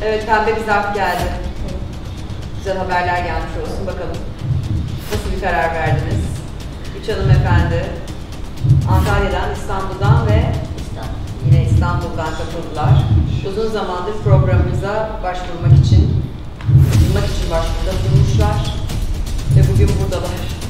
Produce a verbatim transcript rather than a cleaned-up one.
Evet, pembe bir zarf geldi. Güzel haberler gelmiş olsun. Bakalım nasıl bir karar verdiniz? Üç hanımefendi Antalya'dan, İstanbul'dan ve yine İstanbul'dan katıldılar. Uzun zamandır programımıza başvurmak için, bulunmak için başvuruda bulunmuşlar ve bugün buradalar.